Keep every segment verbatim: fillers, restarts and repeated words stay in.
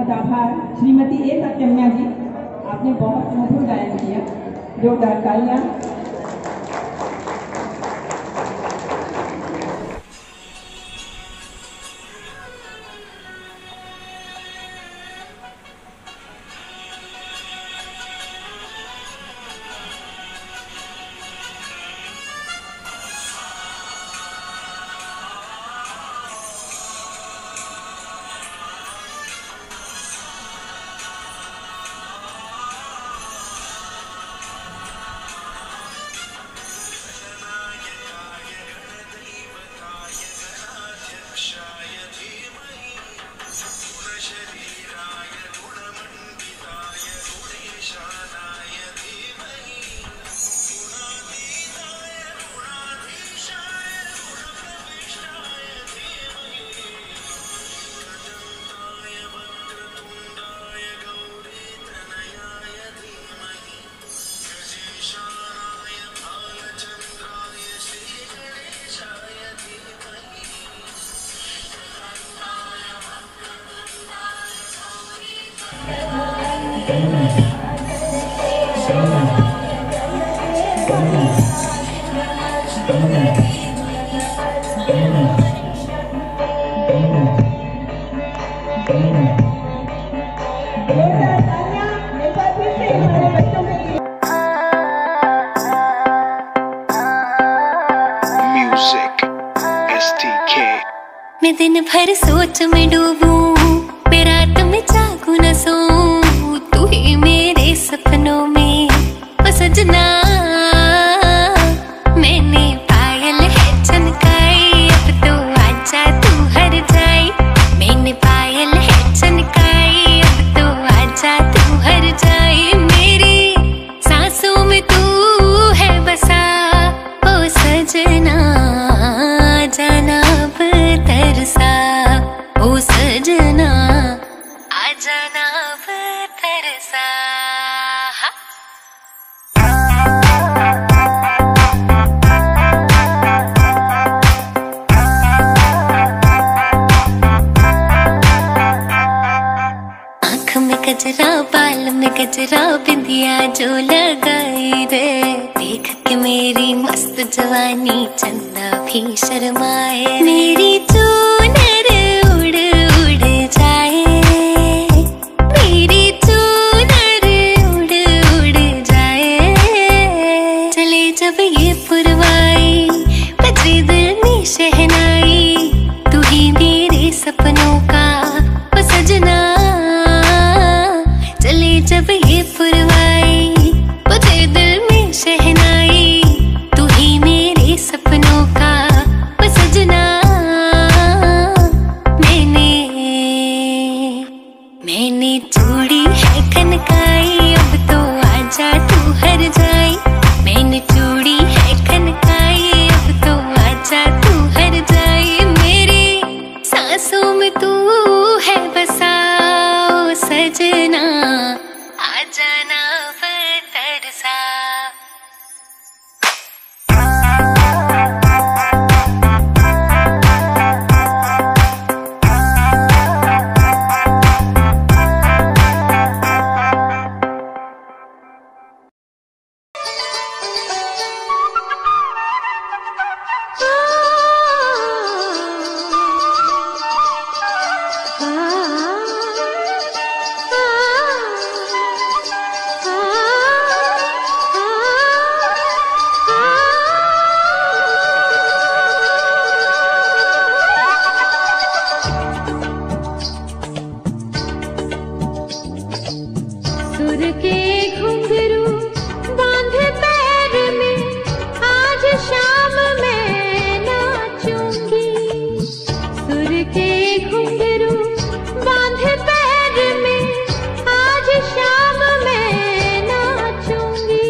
बहुत आभार श्रीमती ए सत्यम्या जी, आपने बहुत मधुर गायन किया। जोरदार तालियां। मैं दिन भर सोच में डूबूं, मैं रात में जागूं न सोऊं, तू ही मेरे सपनों में ओ सजना। मैंने पायल है चमकाई, अब तो आजा तू हर जाए। मैंने पायल है चमकाई, अब तो आजा तू हर जाए। मेरी सांसों में तू है बसा ओ सजना, जाना अब तरसा ओ सजना, आ जाना अब तरसा। आँख में गजरा, बाल में गजरा, बिंदिया जो लगाई रे, देख के मेरी मस्त जवानी चंदा भी शर्माए। मेरी चूनर उड़ उड़ जाए, मेरी चूनर उड़ उड़ जाए। चले जब ये पुरवाई, बजे दिल में शहनाई, तू ही मेरे सपनों का ओ सजना। चले जब ये पुरवाई, बजे दिल में शहनाई, तू ही मेरे सपनों का ओ सजना। मैंने मैंने चूड़ी है खनकाई, अब तो आजा तू हर जाए। मैंने चूड़ी है खनकाई, अब तो आजा तू हर जाए। मेरी सांसों में तू है बसा ओ सजना, आ जाना अब तरसा। सुर के घुंघरू बांध पैर में, आज शाम मैं नाचूंगी। सुर के घुंघरू बांध पैर में, आज शाम मैं नाचूंगी।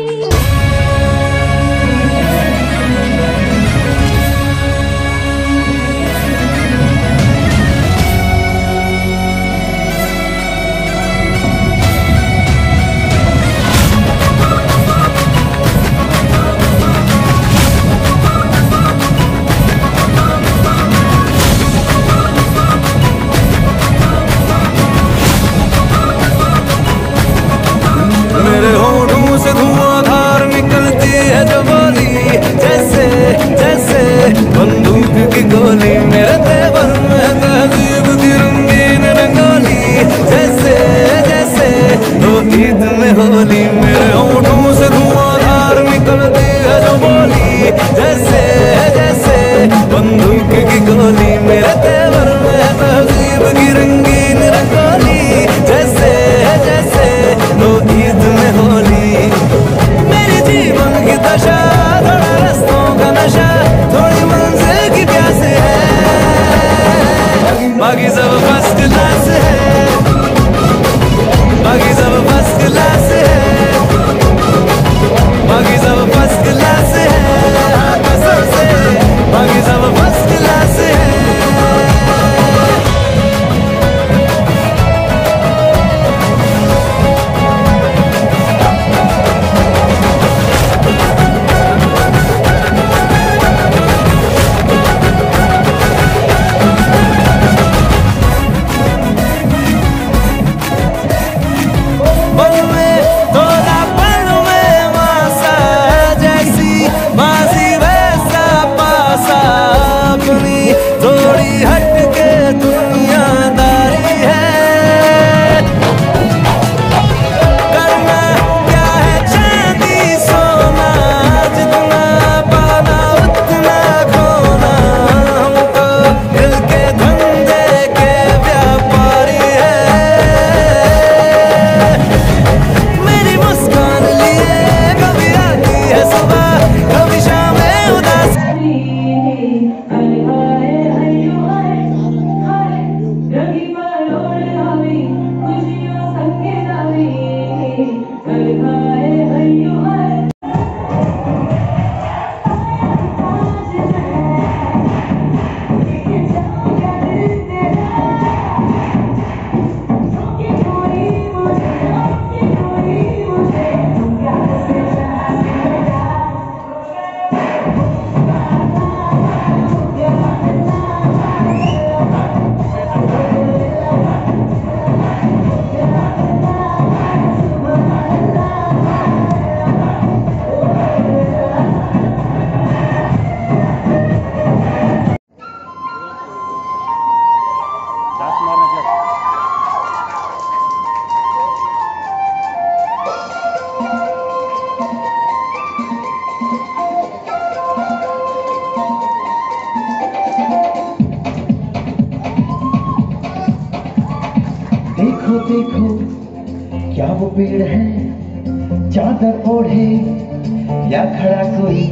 देखो क्या वो पेड़ है, चादर ओढ़े या खड़ा कोई।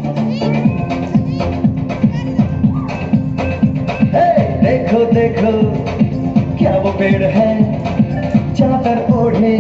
हे देखो देखो क्या वो पेड़ है, चादर ओढ़े।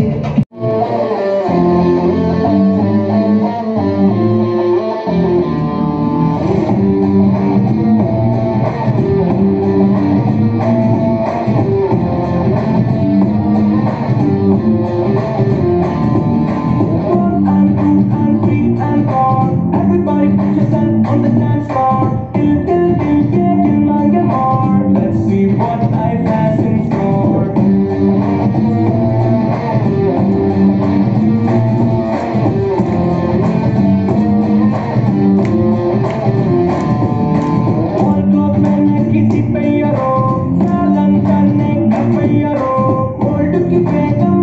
किसी पे रो सालन करने का पे रो गोल्ड की बेगा